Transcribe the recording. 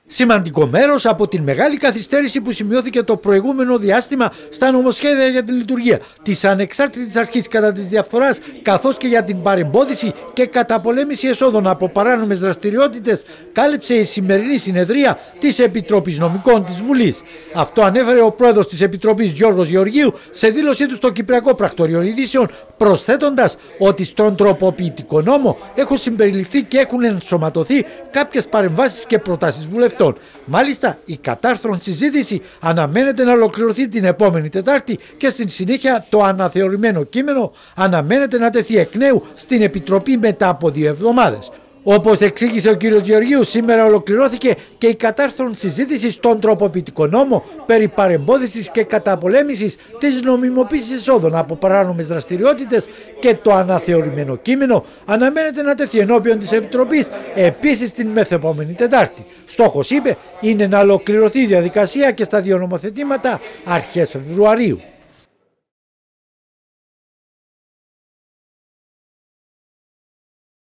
Σημαντικό μέρος από την μεγάλη καθυστέρηση που σημειώθηκε το προηγούμενο διάστημα στα νομοσχέδια για τη λειτουργία της ανεξάρτητης αρχής κατά της διαφθοράς, καθώς και για την παρεμπόδιση και καταπολέμηση εσόδων από παράνομες δραστηριότητες, κάλυψε η σημερινή συνεδρία της Επιτροπής Νομικών της Βουλής. Αυτό ανέφερε ο πρόεδρος της Επιτροπής Γιώργος Γεωργίου σε δήλωσή του στο Κυπριακό Πρακτορείο Ειδήσεων, προσθέτοντας ότι στον τροποποιητικό νόμο έχουν συμπεριληφθεί και έχουν ενσωματωθεί κάποιες παρεμβάσεις και προτάσεις βουλευτών. Μάλιστα, η κατάρθρον συζήτηση αναμένεται να ολοκληρωθεί την επόμενη Τετάρτη και στην συνέχεια το αναθεωρημένο κείμενο αναμένεται να τεθεί εκ νέου στην Επιτροπή μετά από 2 εβδομάδες. Όπως εξήγησε ο κ. Γεωργίου, σήμερα ολοκληρώθηκε και η κατάρθρον συζήτηση στον τροποποιητικό νόμο περί παρεμπόδισης και καταπολέμησης της νομιμοποίησης εσόδων από παράνομες δραστηριότητες και το αναθεωρημένο κείμενο αναμένεται να τεθεί ενώπιον της Επιτροπής επίσης την μεθεπόμενη Τετάρτη. Στόχος, είπε, είναι να ολοκληρωθεί η διαδικασία και στα 2 νομοθετήματα αρχές Φεβρουαρίου.